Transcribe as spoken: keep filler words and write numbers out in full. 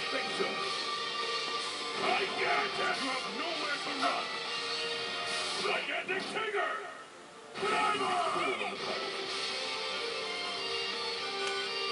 think so? Gigantic! You have nowhere to run! Gigantic Tiger! Primal!